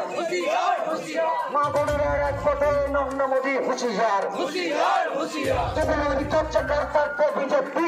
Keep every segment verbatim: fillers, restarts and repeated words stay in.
মা বোনেরা এক পথে নরেন্দ্র মোদী হুঁশিয়ার, বিজেপি।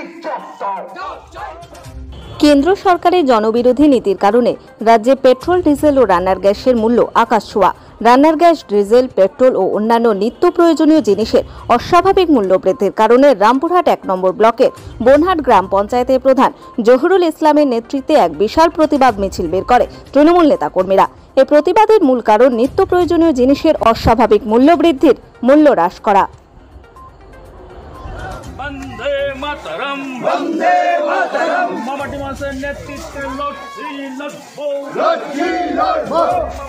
কেন্দ্র সরকারের জনবিরোধী নীতির কারণে রাজ্যে পেট্রোল, ডিজেল ও রান্নার গ্যাসের মূল্য আকাশ ছোঁয়া। রান্নার গ্যাস, ডিজেল, পেট্রোল ও অন্যান্য নিত্য প্রয়োজনীয় জিনিসের অস্বাভাবিক মূল্য বৃদ্ধির কারণে রামপুরহাট এক নম্বর ব্লকের বনহাট গ্রাম পঞ্চায়েতের প্রধান জহুরুল ইসলামের নেতৃত্বে এক বিশাল প্রতিবাদ মিছিল বের করে তৃণমূল নেতাকর্মীরা। এই প্রতিবাদের মূল কারণ নিত্য প্রয়োজনীয় জিনিসের অস্বাভাবিক মূল্য বৃদ্ধির মূল্য হ্রাস করা। বন্দে মাতরম, বন্দে মাতরম, মামাটি মাসের নেতৃত্বে লড়ছি লড়বো, লড়ছি লড়বো,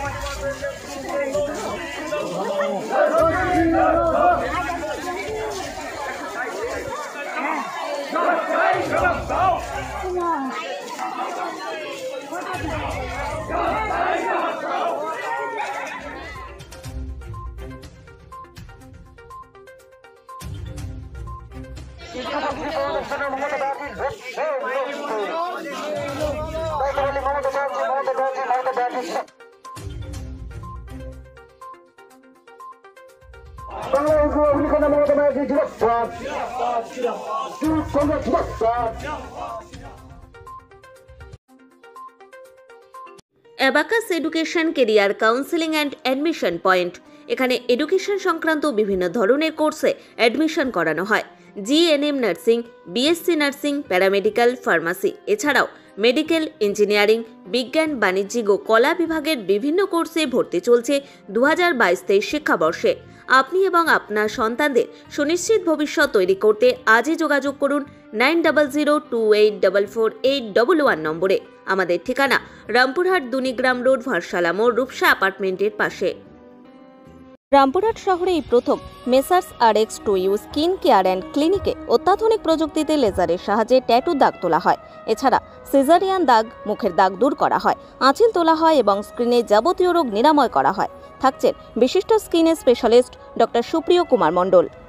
abacus education career counselling and admission point. এখানে এডুকেশন সংক্রান্ত বিভিন্ন ধরনের কোর্সে অ্যাডমিশন করানো হয়। GNM nursing, BSc nursing, paramedical, pharmacy, এছাড়াও মেডিকেল, ইঞ্জিনিয়ারিং, বিজ্ঞান, বাণিজ্যিক ও কলা বিভাগের বিভিন্ন কোর্সে ভর্তি চলছে দু হাজার বাইশ তেইশ শিক্ষাবর্ষে। আপনি এবং আপনার সন্তানদের সুনিশ্চিত ভবিষ্যৎ তৈরি করতে আজই যোগাযোগ করুন nine double zero two eight double four eight double one নম্বরে। আমাদের ঠিকানা রামপুরহাট দুনিগ্রাম রোড, ভারসালা মোড়, রূপসা অ্যাপার্টমেন্টের পাশে। রামপুরহাট শহরে এই প্রথম messrs R X two U skin care and ক্লিনিকে অত্যাধুনিক প্রযুক্তিতে লেজারের সাহায্যে ট্যাটু দাগ তোলা হয়। এছাড়া সিজারিয়ান দাগ, মুখের দাগ দূর করা হয়, আঁচিল তোলা হয় এবং স্ক্রিনে যাবতীয় রোগ নিরাময় করা হয়। থাকছেন বিশিষ্ট স্কিনের স্পেশালিস্ট ডক্টর সুপ্রিয় কুমার মণ্ডল।